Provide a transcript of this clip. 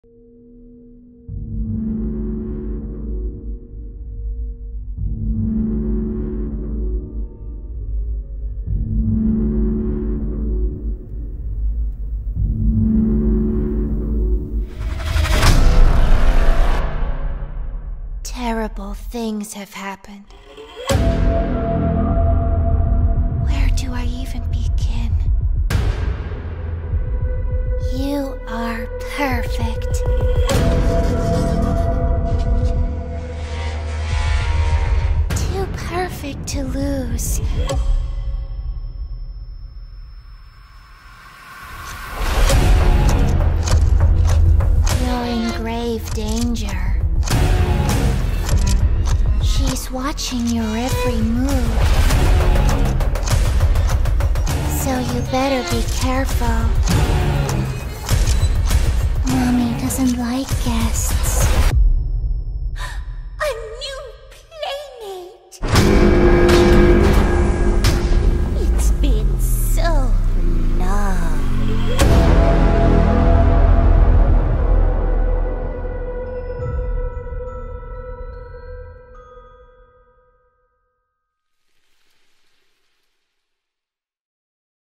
Terrible things have happened. Where do I even begin? You are perfect. Too perfect to lose. You're in grave danger. She's watching your every move. So you better be careful. Mommy doesn't like guests.